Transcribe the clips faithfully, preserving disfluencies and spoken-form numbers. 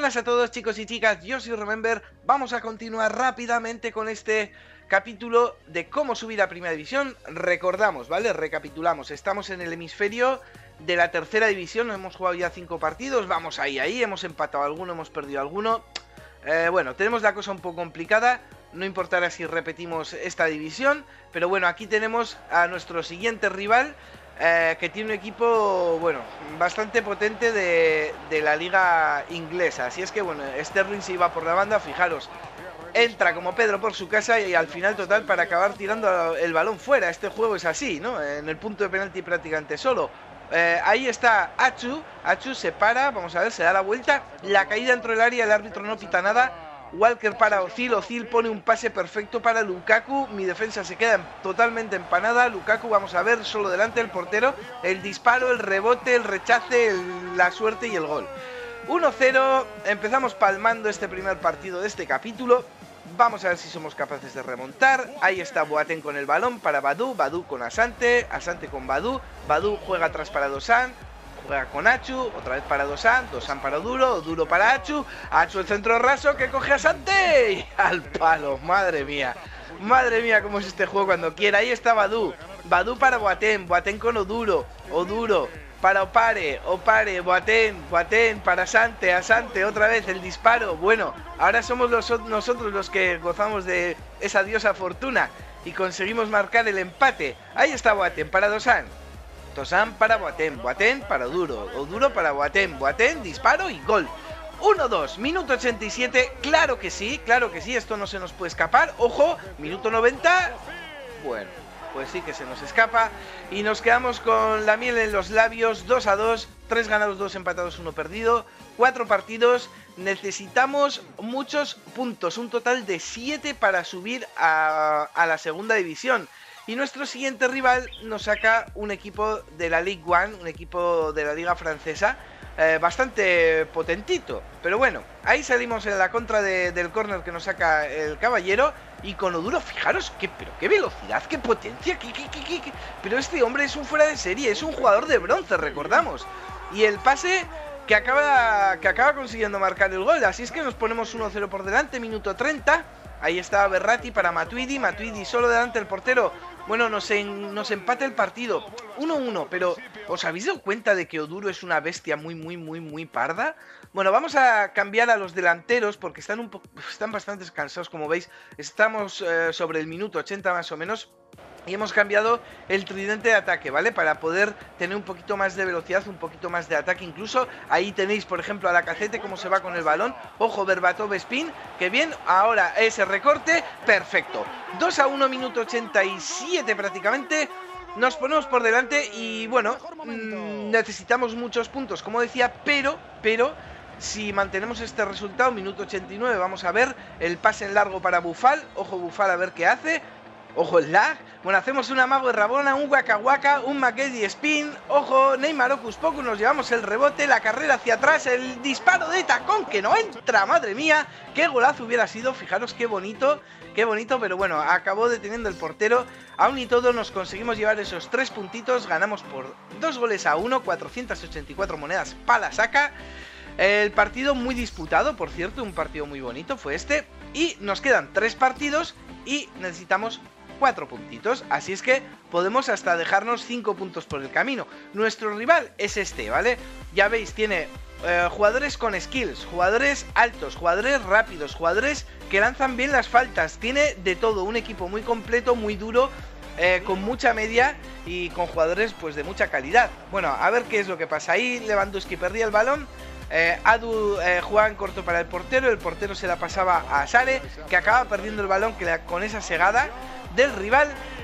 buenas a todos, chicos y chicas, yo soy Remember. Vamos a continuar rápidamente con este capítulo de cómo subir a Primera División. Recordamos, ¿vale? Recapitulamos, estamos en el hemisferio de la tercera división, hemos jugado ya cinco partidos, vamos ahí, ahí, hemos empatado alguno, hemos perdido alguno. Eh, bueno, tenemos la cosa un poco complicada, no importará si repetimos esta división, pero bueno, aquí tenemos a nuestro siguiente rival, eh, que tiene un equipo, bueno, bastante potente de, de la liga inglesa. Así es que, bueno, Sterling se iba por la banda, fijaros, entra como Pedro por su casa y al final total para acabar tirando el balón fuera. Este juego es así, ¿no? En el punto de penalti prácticamente solo. Eh, ahí está Achu, Achu se para, vamos a ver, se da la vuelta, la caída dentro del área, el árbitro no pita nada. Walker para Ozil, Ozil pone un pase perfecto para Lukaku, mi defensa se queda totalmente empanada. Lukaku, vamos a ver, solo delante del portero, el disparo, el rebote, el rechace, el, la suerte y el gol. uno cero, empezamos palmando este primer partido de este capítulo. Vamos a ver si somos capaces de remontar. Ahí está Boateng con el balón para Badou, Badou con Asante, Asante con Badou, Badou juega atrás para Dosan, juega con Achu, otra vez para Dosan, Dosan para Oduro, Oduro para Achu, Achu el centro raso que coge a Asante y al palo, madre mía, madre mía cómo es este juego cuando quiera. Ahí está Badou, Badou para Boateng, Boateng con Oduro, Oduro para Opare, Opare, Boateng, Boateng para Asante, Asante, otra vez el disparo. Bueno, ahora somos los, nosotros los que gozamos de esa diosa fortuna y conseguimos marcar el empate. Ahí está Boateng para Dosan, Dosan para Boateng, Boateng para Oduro, Oduro para Boateng, Boateng, disparo y gol. uno dos, minuto ochenta y siete, claro que sí, claro que sí, esto no se nos puede escapar. Ojo, minuto noventa, bueno, pues sí que se nos escapa y nos quedamos con la miel en los labios. Dos a dos, tres ganados, dos empatados, uno perdido, cuatro partidos. Necesitamos muchos puntos, un total de siete para subir a, a la segunda división. Y nuestro siguiente rival nos saca un equipo de la Ligue uno, un equipo de la liga francesa, eh, bastante potentito. Pero bueno, ahí salimos en la contra de, del córner que nos saca el caballero. Y con Oduro, fijaros, qué, pero qué velocidad, qué potencia, qué, qué, qué, qué, qué. Pero este hombre es un fuera de serie, es un jugador de bronce, recordamos. Y el pase que acaba, que acaba consiguiendo marcar el gol. Así es que nos ponemos uno cero por delante, minuto treinta. Ahí está Berratti para Matuidi, Matuidi solo delante del portero. Bueno, nos, en, nos empata el partido, uno uno, pero ¿os habéis dado cuenta de que Oduro es una bestia muy, muy, muy, muy parda? Bueno, vamos a cambiar a los delanteros porque están, un están bastante cansados, como veis. Estamos eh, sobre el minuto ochenta más o menos. Y hemos cambiado el tridente de ataque, ¿vale? Para poder tener un poquito más de velocidad, un poquito más de ataque incluso. Ahí tenéis, por ejemplo, a Lacazette cómo se va con el balón. Ojo, Berbatov spin, que bien. Ahora ese recorte, perfecto. dos a uno, minuto ochenta y siete prácticamente. Nos ponemos por delante y bueno, mmm, necesitamos muchos puntos, como decía, pero, pero... si mantenemos este resultado, minuto ochenta y nueve, vamos a ver el pase en largo para Bufal. Ojo Bufal a ver qué hace. Ojo el lag. Bueno, hacemos un amago de Rabona, un Waka Waka, un Makedi spin. Ojo, Neymar Ocus Pocus, nos llevamos el rebote, la carrera hacia atrás, el disparo de tacón que no entra, madre mía. Qué golazo hubiera sido, fijaros qué bonito, qué bonito, pero bueno, acabó deteniendo el portero. Aún y todo nos conseguimos llevar esos tres puntitos, ganamos por dos goles a uno, cuatrocientas ochenta y cuatro monedas para la saca. El partido muy disputado, por cierto, un partido muy bonito fue este. Y nos quedan tres partidos y necesitamos cuatro puntitos, así es que podemos hasta dejarnos cinco puntos por el camino. Nuestro rival es este, ¿vale? Ya veis, tiene eh, jugadores con skills, jugadores altos, jugadores rápidos, jugadores que lanzan bien las faltas. Tiene de todo, un equipo muy completo, muy duro, eh, con mucha media y con jugadores pues de mucha calidad. Bueno, a ver qué es lo que pasa ahí. Lewandowski perdía el balón. Eh, Adu eh, jugaba en corto para el portero, el portero se la pasaba a Sare, que acaba perdiendo el balón que la, con esa segada del rival.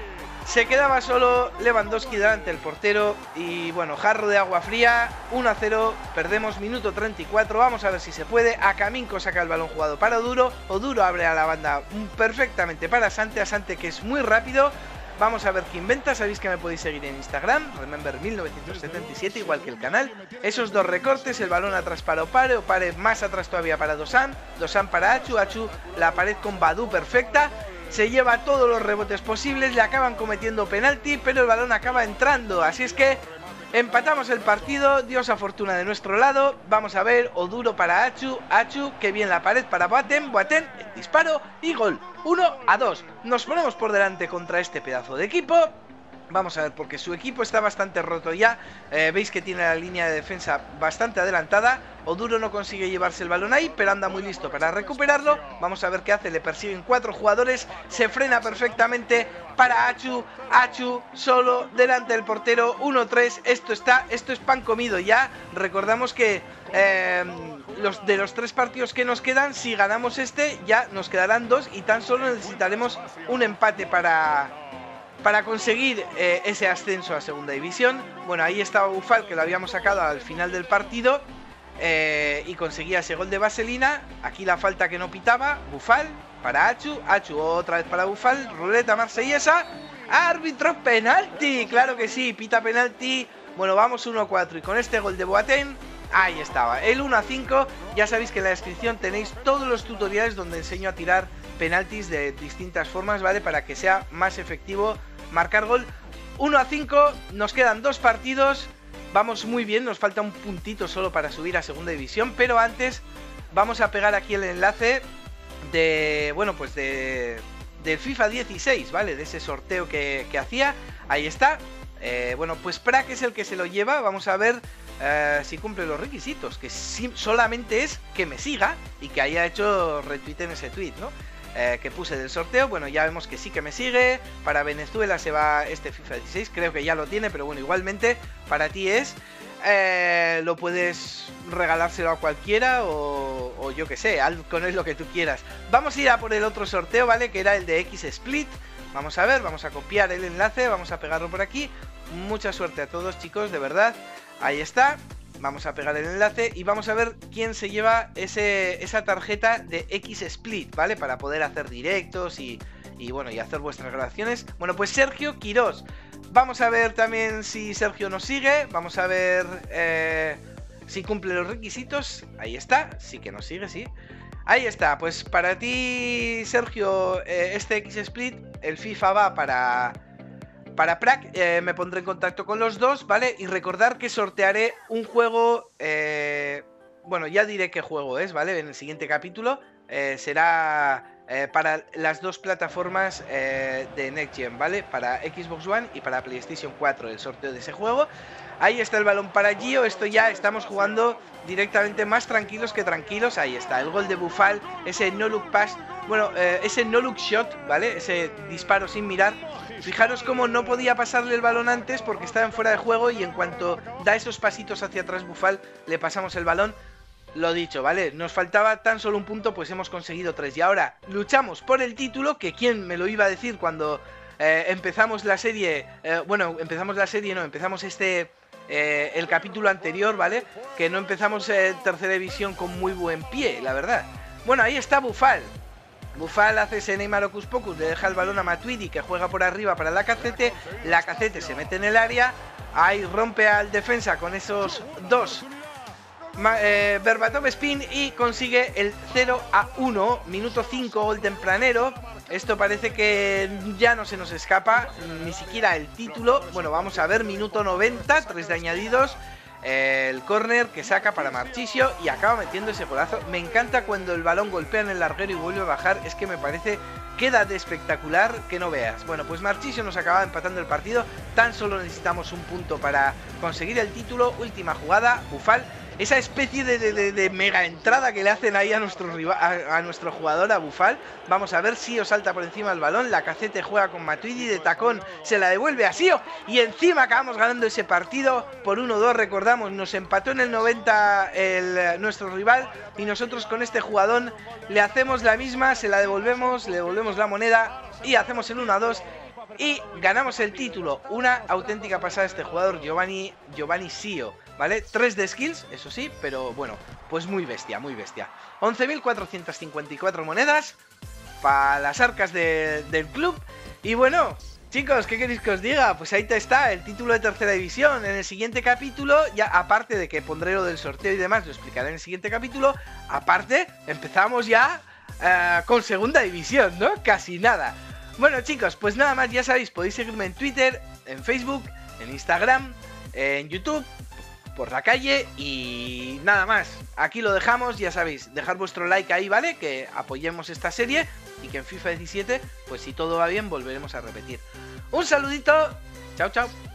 Se quedaba solo Lewandowski delante del portero y bueno, jarro de agua fría, uno a cero, perdemos, minuto treinta y cuatro, vamos a ver si se puede. Akaminko saca el balón jugado para Oduro, Oduro abre a la banda perfectamente para Asante, Asante que es muy rápido. Vamos a ver qué inventa, sabéis que me podéis seguir en Instagram, Remember mil novecientos setenta y siete, igual que el canal. Esos dos recortes, el balón atrás para Opare, Opare más atrás todavía para Dosan, Dosan para Achu, Achu la pared con Badou perfecta. Se lleva todos los rebotes posibles, le acaban cometiendo penalti, pero el balón acaba entrando, así es que Empatamos el partido, dio esa fortuna de nuestro lado. Vamos a ver, Oduro para Achu, Achu, que bien la pared para Boateng, Boateng, el disparo y gol. uno a dos. Nos ponemos por delante contra este pedazo de equipo. Vamos a ver, porque su equipo está bastante roto ya. eh, Veis que tiene la línea de defensa bastante adelantada. Oduro no consigue llevarse el balón ahí, pero anda muy listo para recuperarlo. Vamos a ver qué hace, le persiguen cuatro jugadores. Se frena perfectamente para Achu. Achu solo delante del portero, uno tres. Esto está, esto es pan comido ya. Recordamos que eh, los, de los tres partidos que nos quedan, si ganamos este, ya nos quedarán dos. Y tan solo necesitaremos un empate para... para conseguir eh, ese ascenso a segunda división. Bueno, ahí estaba Boufal, que lo habíamos sacado al final del partido, eh, y conseguía ese gol de vaselina. Aquí la falta que no pitaba, Boufal para Achu, Achu otra vez para Boufal, ruleta marsellesa, árbitro, penalti, claro que sí, pita penalti. Bueno, vamos uno a cuatro y con este gol de Boateng, ahí estaba, el uno a cinco. Ya sabéis que en la descripción tenéis todos los tutoriales donde enseño a tirar penaltis de distintas formas, ¿vale? Para que sea más efectivo marcar gol. Uno a cinco, nos quedan dos partidos. Vamos muy bien, nos falta un puntito solo para subir a segunda división. Pero antes vamos a pegar aquí el enlace de, bueno, pues de del FIFA dieciséis, ¿vale? De ese sorteo que, que hacía. Ahí está. eh, Bueno, pues Prac es el que se lo lleva. Vamos a ver Uh, si cumple los requisitos, que si, solamente es que me siga y que haya hecho retweet en ese tweet, ¿no? Uh, que puse del sorteo. Bueno, ya vemos que sí que me sigue. Para Venezuela se va este FIFA dieciséis, creo que ya lo tiene, pero bueno, igualmente para ti es. Uh, lo puedes regalárselo a cualquiera o, o yo que sé, haz con él lo que tú quieras. Vamos a ir a por el otro sorteo, ¿vale? Que era el de X Split. Vamos a ver, vamos a copiar el enlace, vamos a pegarlo por aquí. Mucha suerte a todos, chicos, de verdad. Ahí está, vamos a pegar el enlace y vamos a ver quién se lleva ese, esa tarjeta de X Split, ¿vale? Para poder hacer directos y, y bueno, y hacer vuestras grabaciones. Bueno, pues Sergio Quirós. Vamos a ver también si Sergio nos sigue, vamos a ver eh, si cumple los requisitos. Ahí está, sí que nos sigue, sí. Ahí está, pues para ti, Sergio, eh, este X Split, el FIFA va para... Para Prac, eh, me pondré en contacto con los dos, ¿vale? Y recordar que sortearé un juego, eh, bueno, ya diré qué juego es, ¿vale? En el siguiente capítulo. eh, será eh, para las dos plataformas eh, de Next Gen, ¿vale? Para Xbox One y para PlayStation cuatro, el sorteo de ese juego. Ahí está el balón para Gio, esto ya estamos jugando directamente más tranquilos que tranquilos. Ahí está, el gol de Boufal, ese no look pass, bueno, eh, ese no look shot, ¿vale? Ese disparo sin mirar. Fijaros cómo no podía pasarle el balón antes porque estaba en fuera de juego y en cuanto da esos pasitos hacia atrás Boufal, le pasamos el balón. Lo dicho, ¿vale? Nos faltaba tan solo un punto, pues hemos conseguido tres. Y ahora luchamos por el título, que quién me lo iba a decir cuando eh, empezamos la serie, eh, bueno, empezamos la serie, no, empezamos este... Eh, el capítulo anterior, ¿vale? Que no empezamos eh, tercera división con muy buen pie, la verdad. Bueno, ahí está Boufal. Boufal hace ese Neymar Hocus Pocus, le deja el balón a Matuidi, que juega por arriba para Lacazette. Lacazette se mete en el área, ahí rompe al defensa con esos dos eh, Berbatov Spin y consigue el cero a uno, minuto cinco, gol tempranero. Esto parece que ya no se nos escapa, ni siquiera el título. Bueno, vamos a ver, minuto noventa, tres de añadidos. El córner que saca para Marchisio y acaba metiendo ese golazo. Me encanta cuando el balón golpea en el larguero y vuelve a bajar. Es que me parece, queda de espectacular que no veas. Bueno, pues Marchisio nos acaba empatando el partido. Tan solo necesitamos un punto para conseguir el título. Última jugada, Boufal. Esa especie de, de, de, de mega entrada que le hacen ahí a nuestro, rival, a, a nuestro jugador, a Boufal. Vamos a ver si os salta por encima el balón. Lacazette juega con Matuidi de tacón, se la devuelve a Sio y encima acabamos ganando ese partido por uno dos. Recordamos, nos empató en el noventa el, nuestro rival y nosotros con este jugador le hacemos la misma, se la devolvemos, le devolvemos la moneda y hacemos el uno a dos. Y ganamos el título. Una auténtica pasada este jugador, Giovanni, Giovanni Sio, ¿vale? tres de skills, eso sí, pero bueno, pues muy bestia, muy bestia. once mil cuatrocientas cincuenta y cuatro monedas para las arcas de, del club. Y bueno, chicos, ¿qué queréis que os diga? Pues ahí está, el título de tercera división. En el siguiente capítulo, ya aparte de que pondré lo del sorteo y demás, lo explicaré en el siguiente capítulo. Aparte, empezamos ya uh, con segunda división, ¿no? Casi nada. Bueno, chicos, pues nada más, ya sabéis, podéis seguirme en Twitter, en Facebook, en Instagram, en YouTube, por la calle y nada más. Aquí lo dejamos, ya sabéis, dejar vuestro like ahí, ¿vale? Que apoyemos esta serie y que en FIFA diecisiete, pues si todo va bien, volveremos a repetir. Un saludito, chao, chao.